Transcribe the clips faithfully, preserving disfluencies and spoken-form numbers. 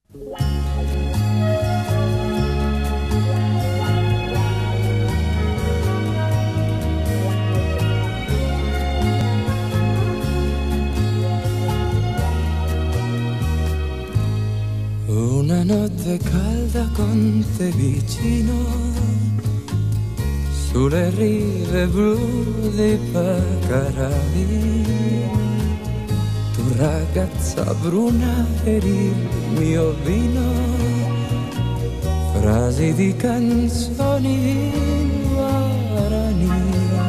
Una notte calda con te vicino, sulle rive blu dei Pacaravi, tu ragazza bruna eri il mio vino, frasi di canzoni in guarani,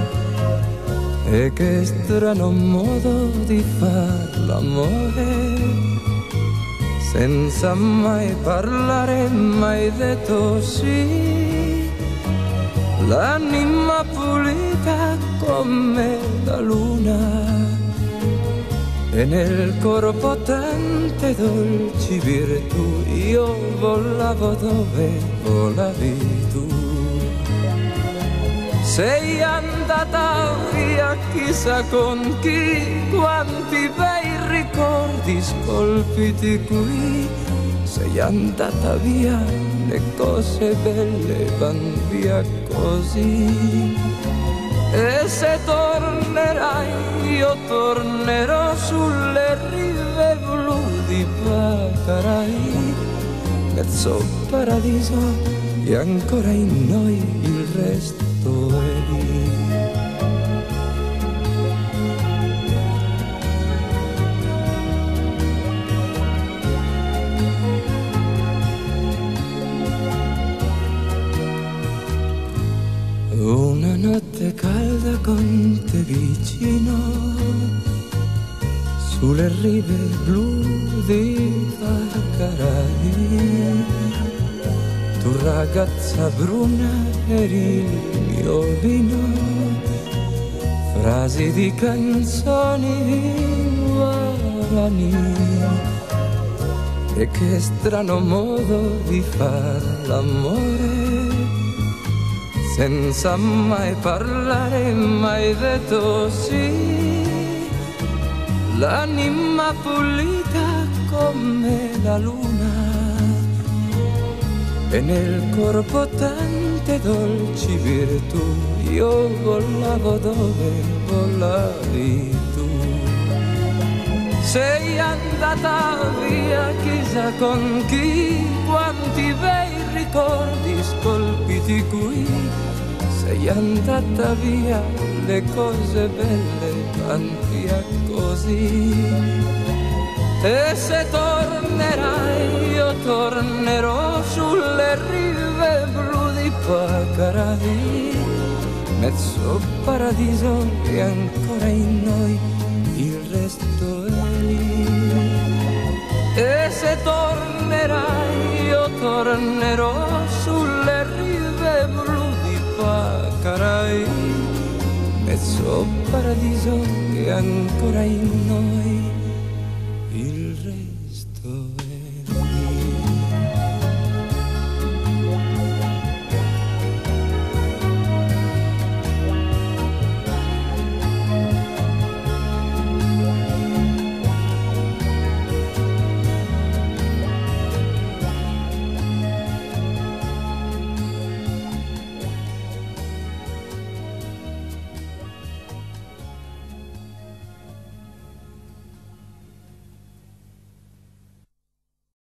e che strano modo di far l'amore, senza mai parlare, mai detto sì, l'anima pulita come la luna, e nel corpo tante dolci virtù, io volavo dove volavi tu. Sei andata via chissà con chi, quanti bei ricordi scolpiti qui. Sei andata via, le cose belle van via così. E se tornerai io tornerò sulle rive blu di Pacarai, mezzo paradiso e ancora in noi il resto è lì. Una notte calda con te vicino, sulle rive blu di Pacaravi, tu ragazza bruna eri il mio vino, frasi di canzoni in guarani, e che strano modo di far l'amore, senza mai parlare, mai detto sì, l'anima pulita come la luna, e nel corpo tante dolci virtù, io volavo dove volavi tu. Sei andata via chissà con chi, quanti bei ricordi scolpiti qui. Sei andata via, le cose belle van via così. E se tornerai io tornerò sulle rive blu di Pacaravi, mezzo paradiso e ancora in noi il resto è lì. E se tornerai io tornerò sulle rive blu di Pacaravi, mezzo paradiso e ancora in noi il resto è